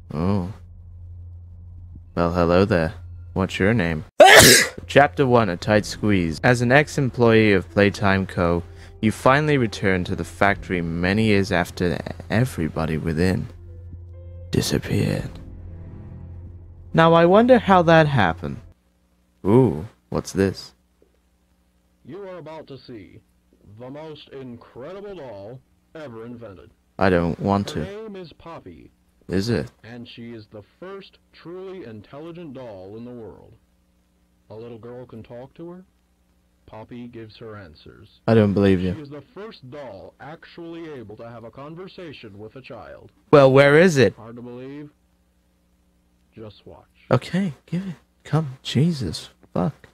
Oh. Well, hello there. What's your name? Chapter 1, A Tight Squeeze. As an ex-employee of Playtime Co., you finally return to the factory many years after everybody within disappeared. Now I wonder how that happened. Ooh, what's this? You are about to see the most incredible doll ever invented. I don't want to. Her name is Poppy. Is it? And she is the first truly intelligent doll in the world. A little girl can talk to her. Poppy gives her answers. I don't believe you. She is the first doll actually able to have a conversation with a child. Well, where is it? Hard to believe? Just watch. Okay, give it. Come, Jesus, fuck.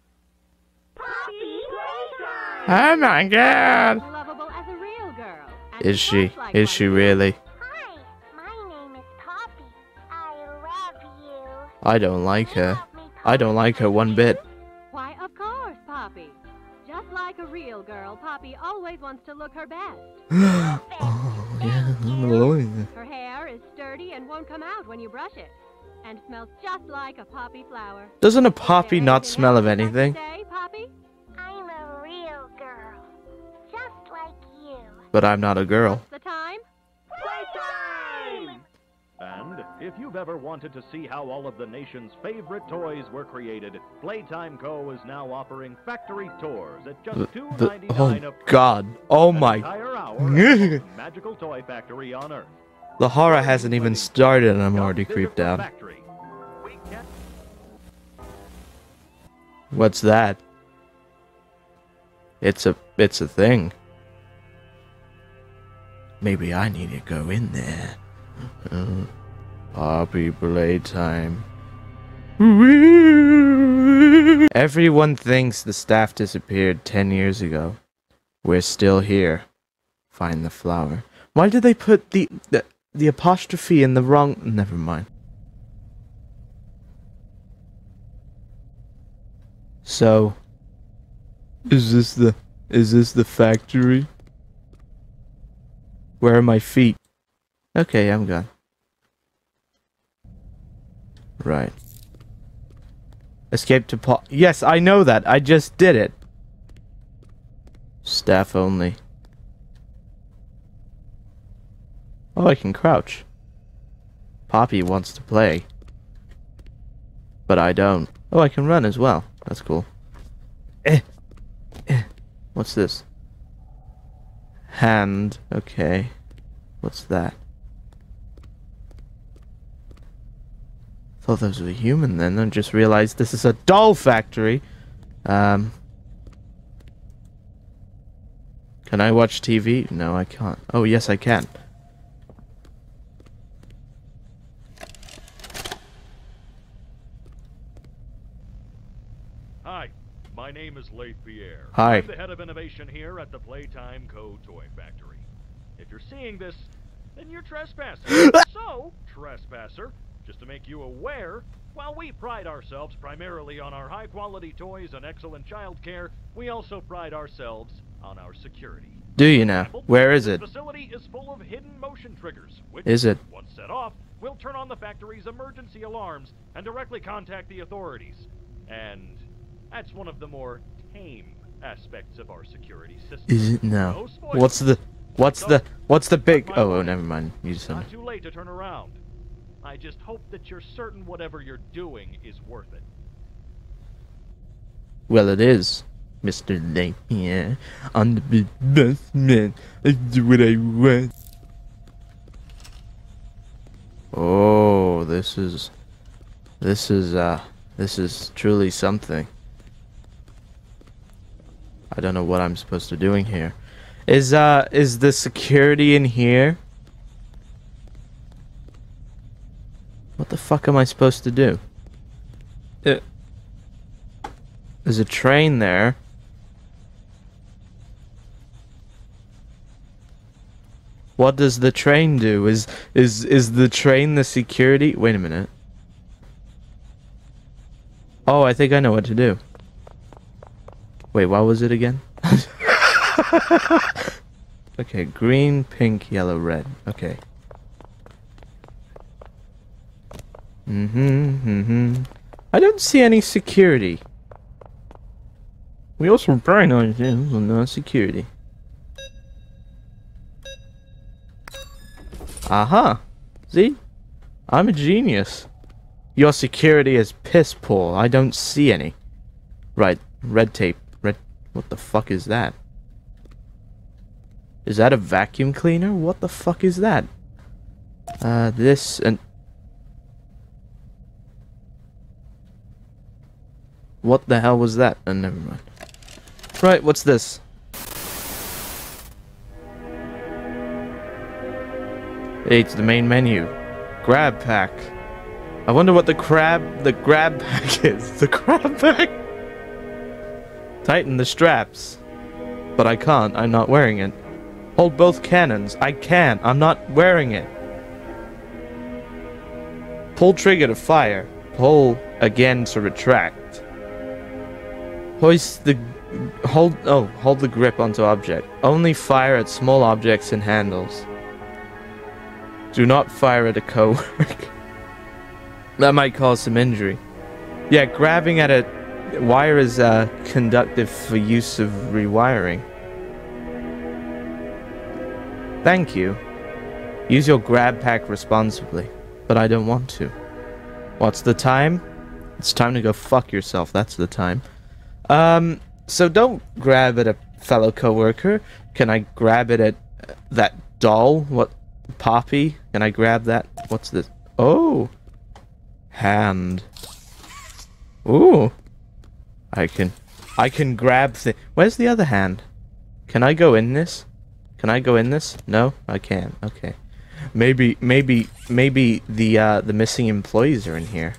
Poppy Playtime! Oh my god! Lovable as a real girl. And Is she? just like Is one she of you. really? Hi, my name is Poppy. I love you. I don't like her. Love me, I don't like her one bit. Why, of course, Poppy. Just like a real girl, Poppy always wants to look her best. Oh, yeah, I'm annoying. Her hair is sturdy and won't come out when you brush it. And smells just like a poppy flower. Doesn't a Is poppy there not anything smell else of you'd like to anything? say, Poppy? I'm a real girl. Just like you. But I'm not a girl. What's the time? Playtime! And if you've ever wanted to see how all of the nation's favorite toys were created, Playtime Co. is now offering factory tours at just $2.99 Oh god. Oh my. entire hour at the most magical toy factory on Earth. The horror hasn't even started and I'm Come already visit creeped the out. factory. We can What's that? It's a thing. Maybe I need to go in there. Poppy Playtime. Everyone thinks the staff disappeared 10 years ago. We're still here. Find the flower. Why did they put the apostrophe in the wrong... Never mind. So, is this the factory? Where are my feet? Okay, I'm gone. Right. Escape to Yes, I know that. I just did it. Staff only. Oh, I can crouch. Poppy wants to play. But I don't. Oh, I can run as well. That's cool. What's this? Hand. Okay. What's that? Thought those were human then, and just realized this is a doll factory. Can I watch TV? No, I can't. Oh, yes, I can. Hi, my name is Leith Pierre. Hi. I'm the head of innovation here at the Playtime Co. Toy Factory. If you're seeing this, then you're trespassing. So, trespasser, just to make you aware, while we pride ourselves primarily on our high-quality toys and excellent child care, we also pride ourselves on our security. Do you now? Where is it? This facility is full of hidden motion triggers, which, Is it? once set off, will turn on the factory's emergency alarms and directly contact the authorities. And that's one of the more tame aspects of our security system. Is it now? No spoilers. What's the big... Oh, never mind. You just said Not it. too late to turn around. I just hope that you're certain whatever you're doing is worth it. Well, it is, Mr. Napier. I'm the best man. I do what I want. Oh, this is truly something. I don't know what I'm supposed to be doing here. Is the security in here? What the fuck am I supposed to do? There's a train there. What does the train do? Is the train the security? Wait a minute. Oh, I think I know what to do. Wait, what was it again? Okay, green, pink, yellow, red. Okay. I don't see any security. We also burn on things on no security. Aha! See? I'm a genius. Your security is piss poor. I don't see any. Right, red tape. What the fuck is that? Is that a vacuum cleaner? What the fuck is that? This and... What the hell was that? Oh, never mind. Right, what's this? Hey, it's the main menu. Grab pack. I wonder what the grab pack is. The grab pack? Tighten the straps. But I can't. I'm not wearing it. Hold both cannons. I can. I'm not wearing it. Pull trigger to fire. Pull again to retract. Hoist the... hold the grip onto object. Only fire at small objects and handles. Do not fire at a coworker. That might cause some injury. Yeah, grabbing at a wire is conductive for use of rewiring. Thank you. Use your grab pack responsibly. But I don't want to. What's the time? It's time to go fuck yourself. That's the time. So don't grab at a fellow coworker. Can I grab it at that doll? What? Poppy? Can I grab that? What's this? Oh! Hand. Ooh! I can grab Where's the other hand? Can I go in this? Can I go in this? No? I can't. Okay. Maybe the missing employees are in here.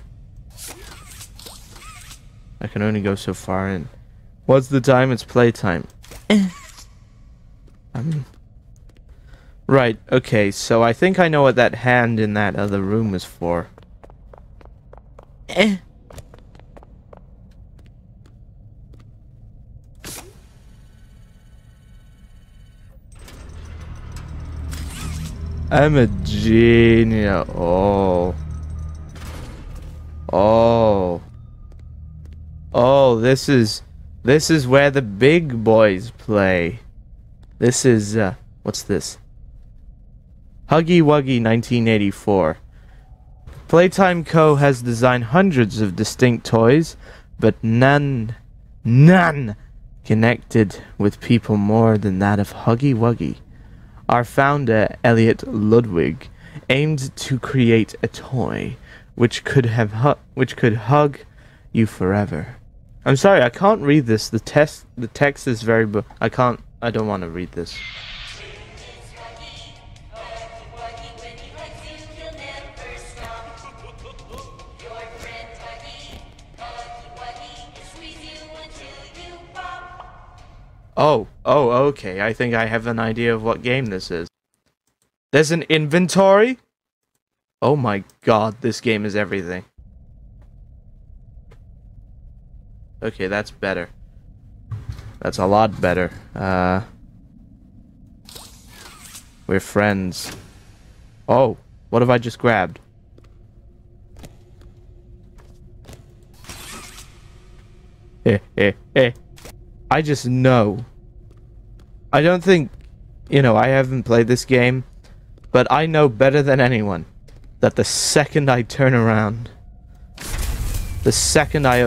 I can only go so far in. What's the time? It's playtime. Right, okay, so I think I know what that hand in that other room is for. I'm a genius. Oh. Oh. Oh, this is where the big boys play. This is, what's this? Huggy Wuggy 1984. Playtime Co. has designed hundreds of distinct toys, but none connected with people more than that of Huggy Wuggy. Our founder, Elliot Ludwig, aimed to create a toy which could hug you forever. I'm sorry, I can't read this. The text is very I don't want to read this. Oh, okay. I think I have an idea of what game this is. There's an inventory? Oh my god, this game is everything. Okay, that's better. That's a lot better. We're friends. Oh, what have I just grabbed? I just know. I don't think, I haven't played this game, but I know better than anyone that the second I turn around, the second I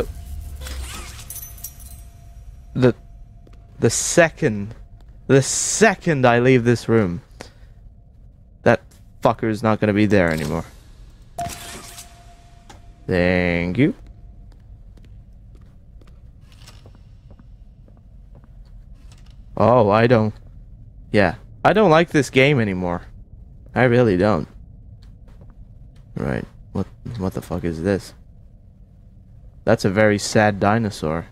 leave this room, that fucker's not gonna be there anymore. Thank you. Oh, I don't like this game anymore. I really don't. Right. What the fuck is this? That's a very sad dinosaur.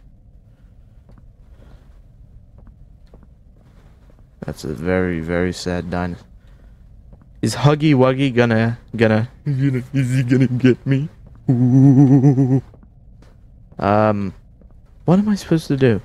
That's a very, very sad dinosaur. Is Huggy Wuggy gonna is he gonna get me? Ooh. What am I supposed to do?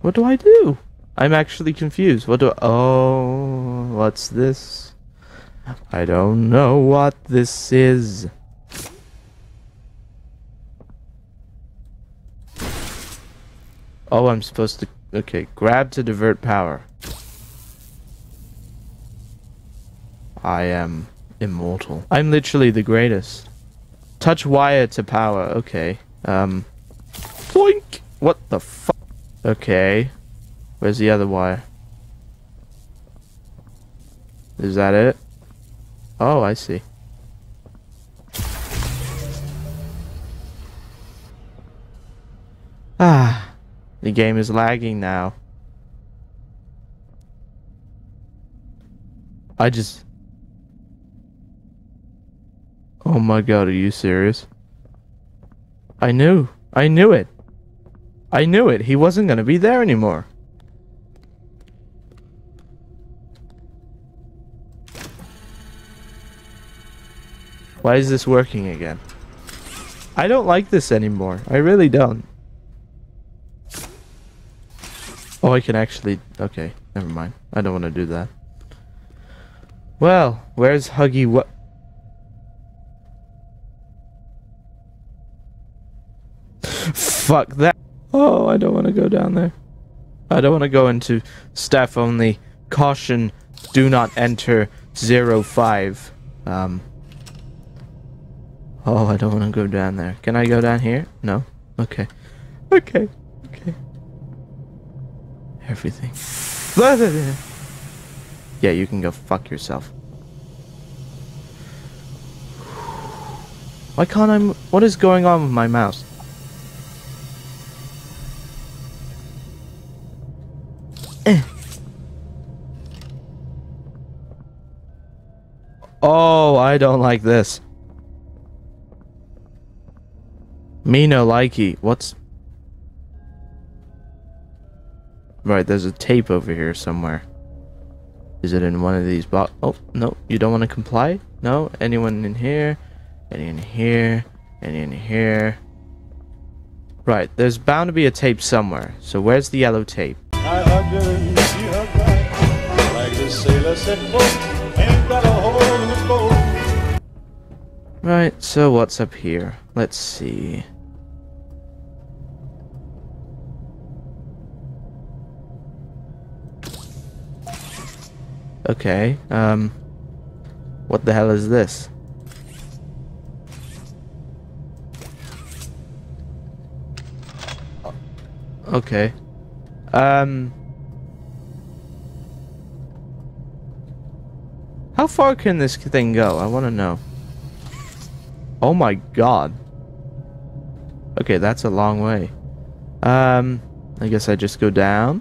What do I do? I'm actually confused. What do I... Oh, what's this? I don't know what this is. Oh, I'm supposed to... Okay, grab to divert power. I am immortal. I'm literally the greatest. Touch wire to power. Okay. Boink! What the fuck? Okay. Where's the other wire? Is that it? Oh, I see. Ah. The game is lagging now. Oh my god, are you serious? I knew it. I knew it. He wasn't gonna be there anymore. Why is this working again? I don't like this anymore. I really don't. Oh, I can actually... Okay, never mind. I don't want to do that. Well, where's Huggy? What? Fuck that. Oh, I don't want to go down there. I don't want to go into staff only. Caution, do not enter 05. Oh, I don't want to go down there. Can I go down here? No? Okay. Okay. Okay. Everything. Yeah, you can go fuck yourself. Why can't I... What is going on with my mouse? Oh, I don't like this. Me no likey. What's... Right, there's a tape over here somewhere. Is it in one of these box? Oh, no. You don't want to comply? No? Anyone in here? Any in here? Any in here? Right, there's bound to be a tape somewhere. So where's the yellow tape? I hugged her and she hugged back. Like the sailor said, "Boat ain't got a hole in the boat." Right, so what's up here? Let's see. Okay, what the hell is this? Okay. How far can this thing go? I want to know. Oh my god. Okay, that's a long way. I guess I just go down.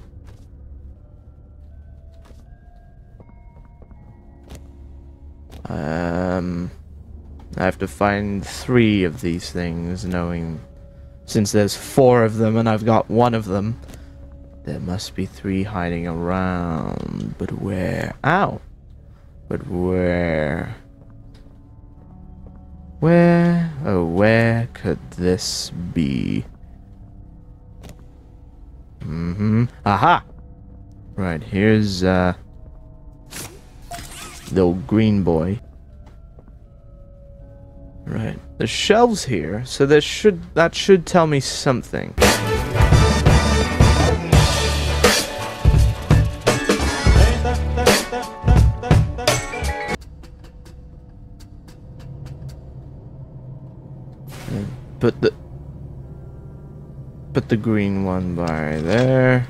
I have to find 3 of these things, knowing... Since there's 4 of them and I've got 1 of them, there must be 3 hiding around. But where? Ow! But where? Where? Oh, where could this be? Aha! Right, here's, the old green boy. Right. The shelves here, so that should tell me something. Put the green one by there.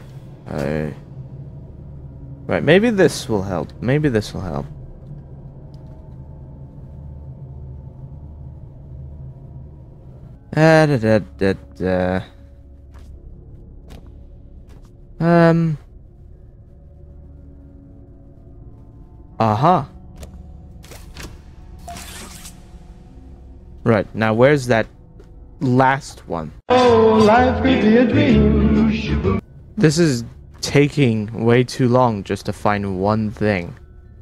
Right, maybe this will help. Maybe this will help. Aha. Right, now where's that last one? Oh, life could be a dream. This is taking way too long just to find one thing.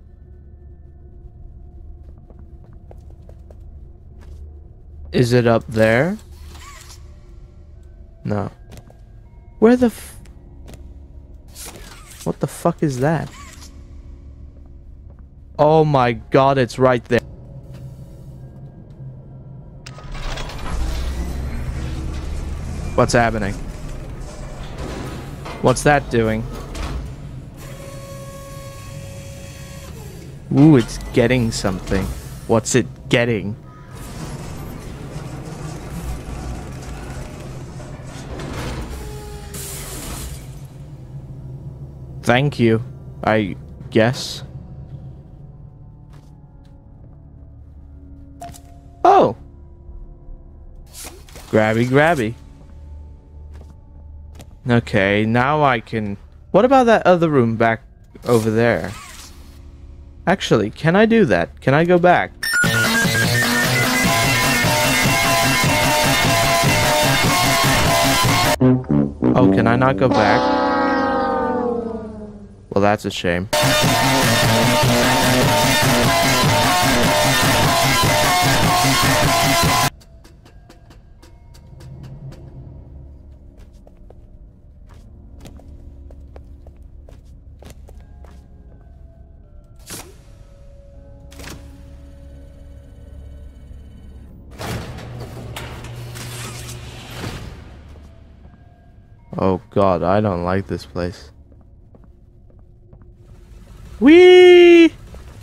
Is it up there? No. Where the f... What the fuck is that? Oh my god, it's right there. What's happening? What's that doing? Ooh, it's getting something. What's it getting? Thank you, I guess. Oh! Grabby, grabby. Okay, now I can... What about that other room back over there? Actually, can I do that? Can I go back? Oh, can I not go back? Well, that's a shame. Oh god, I don't like this place. Whee!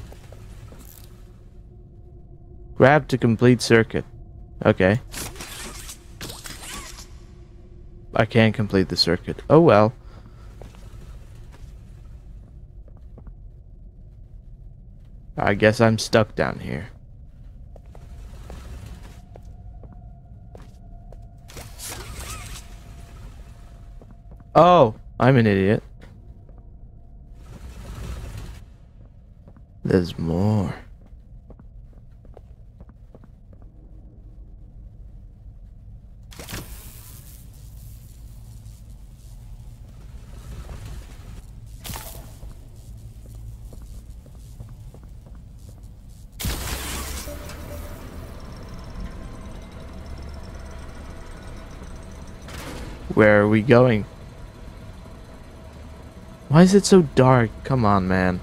Grab to complete circuit. Okay. I can't complete the circuit. Oh well. I guess I'm stuck down here. Oh, I'm an idiot. There's more. Where are we going? Why is it so dark? Come on, man.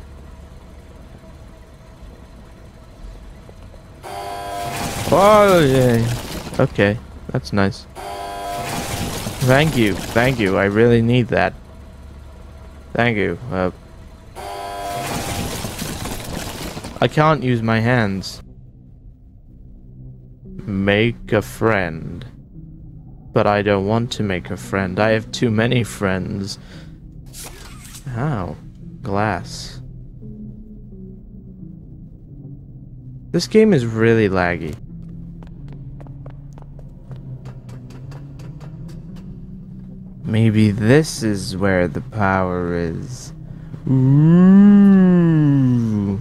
Oh, yeah. Okay, that's nice. Thank you. Thank you. I really need that. Thank you. I can't use my hands. Make a friend. But I don't want to make a friend. I have too many friends. Ow. Glass. This game is really laggy. Maybe this is where the power is. Ooh.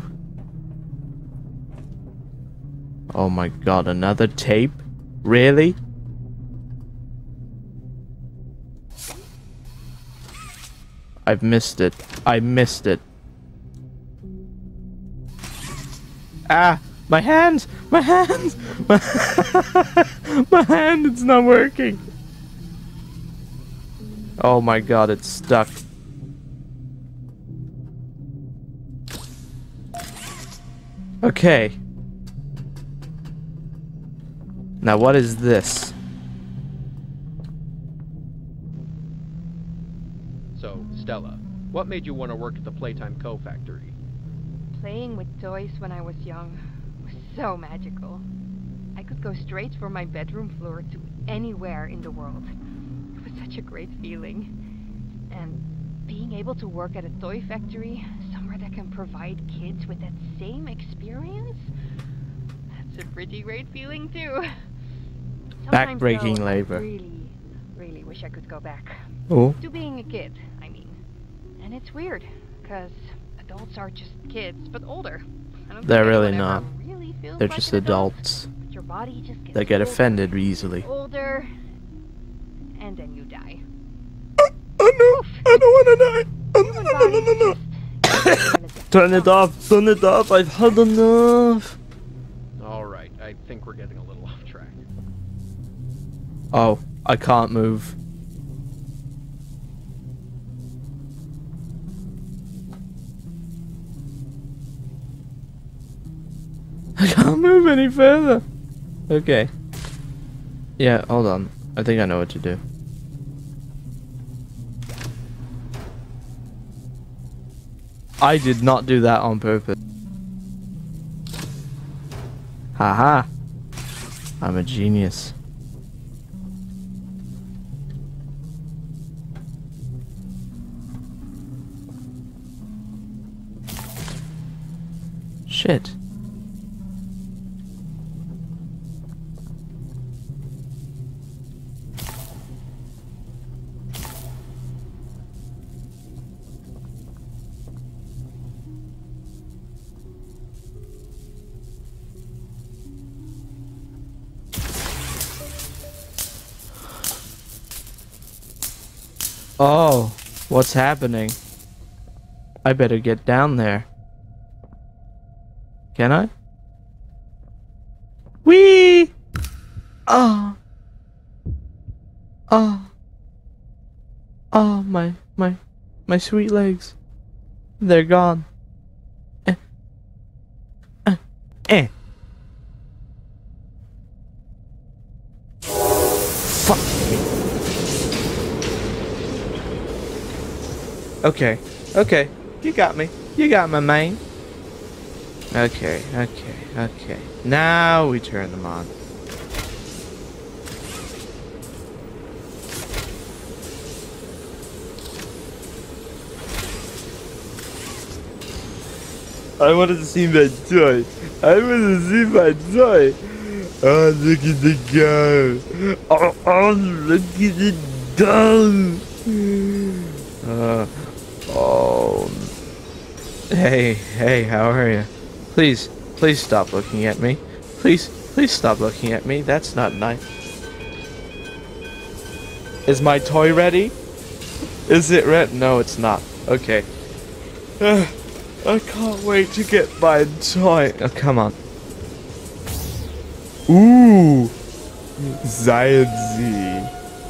Oh my god, another tape? Really? I've missed it. I missed it. Ah! My hands! My hands! My hand, it's not working. Oh my god, it's stuck. Okay. Now what is this? So, Stella, what made you want to work at the Playtime Co. factory? Playing with toys when I was young was so magical. I could go straight from my bedroom floor to anywhere in the world. It was such a great feeling. And being able to work at a toy factory, somewhere that can provide kids with that same experience, that's a pretty great feeling too. Back-breaking though, labor. I really wish I could go back. Oh. To being a kid, I mean. And it's weird, because adults are just kids, but older. I don't They're think really anyone not. ever really feels They're like just an adult, adults. but your body just gets They get older, offended easily. older, and then you die. Oh no! I don't wanna die! Human bodies just Turn it off! Turn it off! I've had enough! Alright, I think we're getting a little off track. Oh, I can't move. move any further. Okay. Yeah, hold on. I think I know what to do. I did not do that on purpose. Haha. I'm a genius. Shit. Oh, what's happening? I better get down there. Can I? Whee! Oh. Oh. Oh, my sweet legs. They're gone. Eh. Fuck me. Okay. Okay. You got me. You got my man. Okay. Now we turn them on. I wanted to see my toy. Oh, look at the gun. Oh, look at the gun. Oh. Hey, how are you? Please stop looking at me. Please stop looking at me. That's not nice. Is my toy ready? Is it ready? No, it's not. Okay. I can't wait to get my toy. Oh, come on. Ooh. Zion-Z.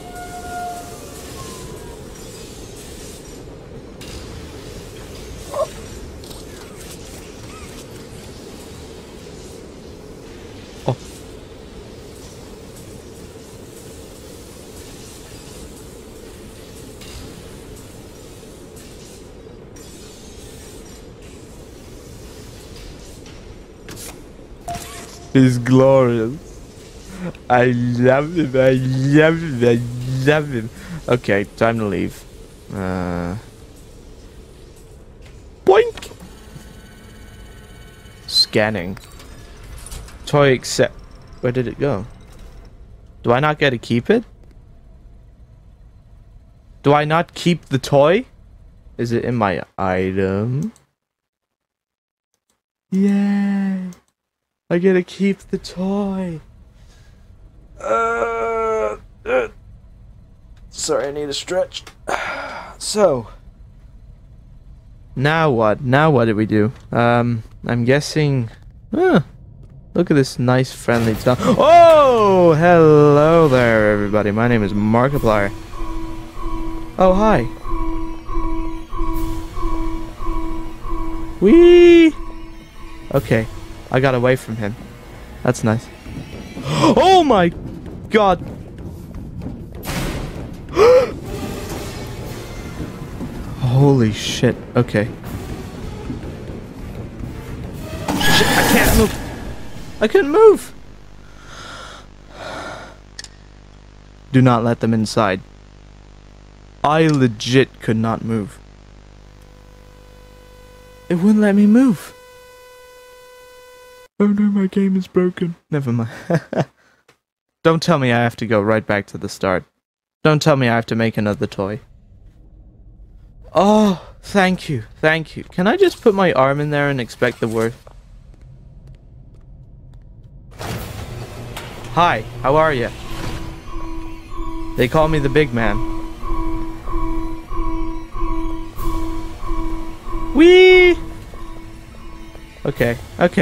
He's glorious. I love him. Okay, time to leave. Boink! Scanning. Toy accept. Where did it go? Do I not get to keep it? Do I not keep the toy? Is it in my item? Yay! I get to keep the toy. Sorry, I need a stretch. So, now what? Now what do we do? I'm guessing. Look at this nice, friendly town. Oh, hello there, everybody. My name is Markiplier. Oh, hi. Whee! Okay. I got away from him. That's nice. Oh my god! Holy shit. Okay. Shit, I can't move. I couldn't move. Do not let them inside. I legit could not move. It wouldn't let me move. Oh no, my game is broken. Never mind. Don't tell me I have to go right back to the start. Don't tell me I have to make another toy. Oh, thank you. Can I just put my arm in there and expect the worst? Hi, how are you? They call me the big man. Whee! Okay.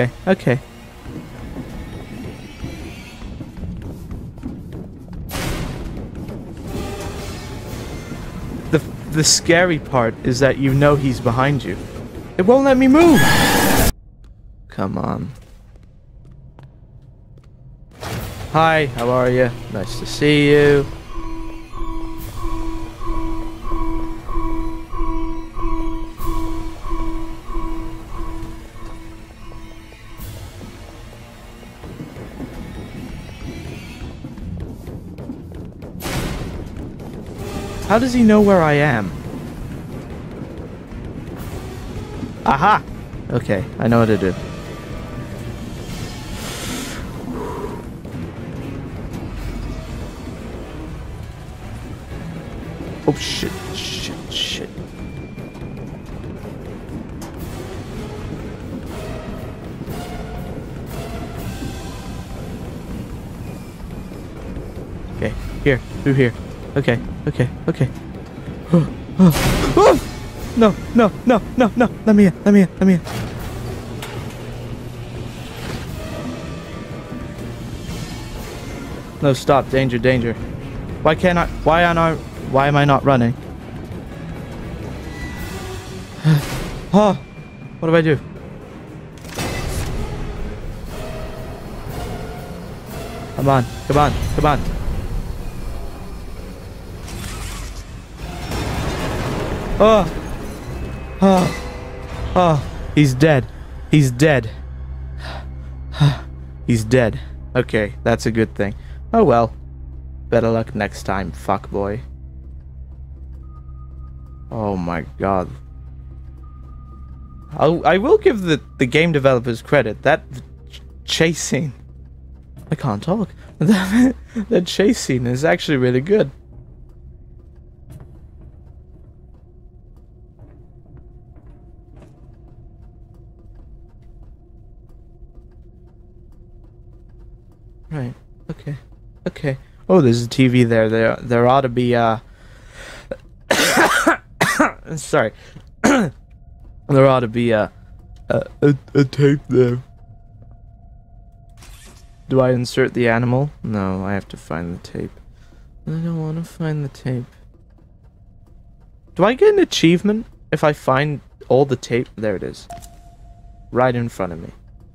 The scary part is that you know he's behind you. It won't let me move! Come on. Hi, how are you? Nice to see you. How does he know where I am? Aha! Okay, I know what to do. Oh shit, shit, shit. Okay, here, through here. Okay, okay, okay. No, no, no, no, no. Let me in, let me in, let me in. No, stop. Danger, danger. Why can't I? Why am I not running? Oh, what do I do? Come on, come on, come on. Oh, oh, oh, he's dead. He's dead. He's dead. Okay, that's a good thing. Oh well. Better luck next time, fuckboy. Oh my god. I will give the game developers credit. That chase scene... I can't talk. That chase scene is actually really good. Right. Okay. Okay. Oh, there's a TV there. There ought to be sorry. There ought to be a tape there. Do I insert the animal? No, I have to find the tape. I don't want to find the tape. Do I get an achievement if I find all the tape? There it is. Right in front of me.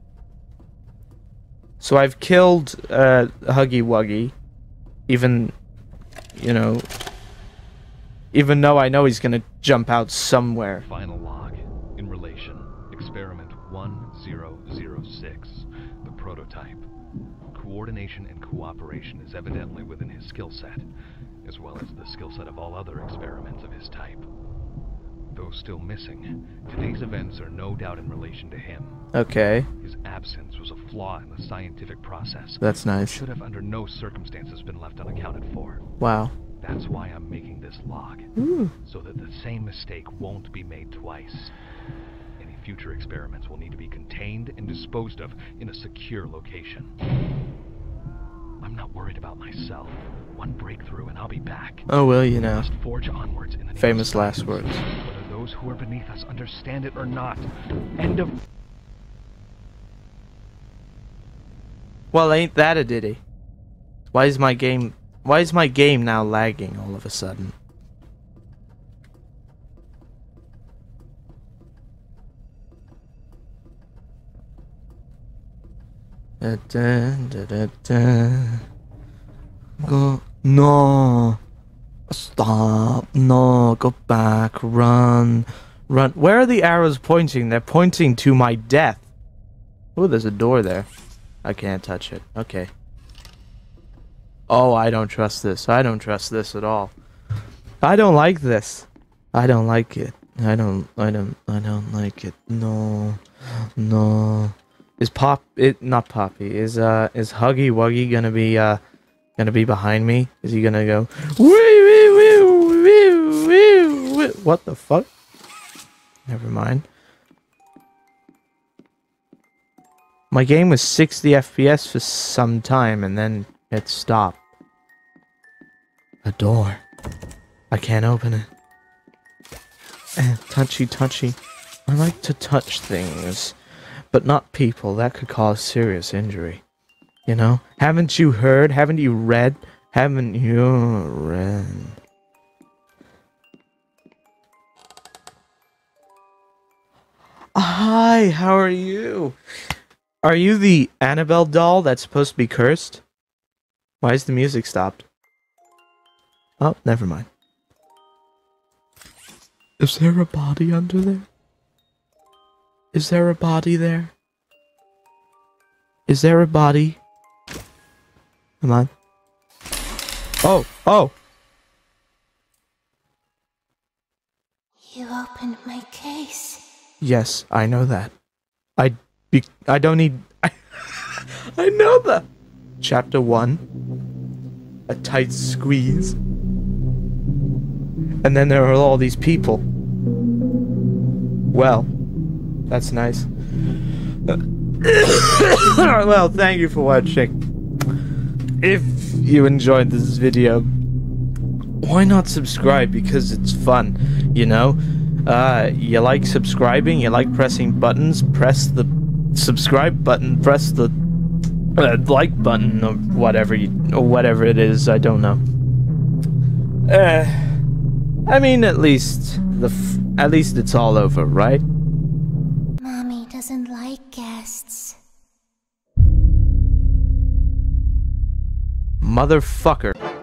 So I've killed Huggy Wuggy. Even, you know, even though I know he's gonna jump out somewhere. Final log. In relation. Experiment 1006. The prototype. Coordination and cooperation is evidently within his skill set, as well as the skill set of all other experiments of his type. Though still missing, today's events are no doubt in relation to him. Okay. His absence was a flaw in the scientific process. That's nice. Should have under no circumstances been left unaccounted for. Wow. That's why I'm making this log. Ooh. So that the same mistake won't be made twice. Any future experiments will need to be contained and disposed of in a secure location. I'm not worried about myself. One breakthrough and I'll be back. Oh, well, you know. Must forge onwards in the name Famous of last science, words. whether those who are beneath us understand it or not. End of... Well, ain't that a ditty? Why is my game now lagging all of a sudden? Go, no, stop, no, go back, run, run. Where are the arrows pointing? They're pointing to my death. Oh, there's a door there. I can't touch it. Okay. Oh, I don't trust this. I don't trust this at all. I don't like this. I don't like it. I don't like it. No. No. Is not Poppy. Is Huggy Wuggy gonna be behind me? Is he gonna go wee wee wee wee wee wee? What the fuck? Never mind. My game was 60 FPS for some time and then it stopped. A door. I can't open it. Touchy touchy. I like to touch things. But not people. That could cause serious injury. You know? Haven't you heard? Haven't you read? Haven't you read? Hi, how are you? Are you the Annabelle doll that's supposed to be cursed? Why is the music stopped? Oh, never mind. Is there a body under there? Is there a body there? Is there a body? Come on. Oh, oh! You opened my case. Yes, I know that. I don't need... I know that! Chapter 1. A tight squeeze. And then there are all these people. Well, that's nice. Well, thank you for watching. If you enjoyed this video, why not subscribe? Because it's fun, you know? You like subscribing, you like pressing buttons, press the subscribe button, press the like button, or whatever it is, I don't know. I mean, at least it's all over, right? Mommy doesn't like guests. Motherfucker.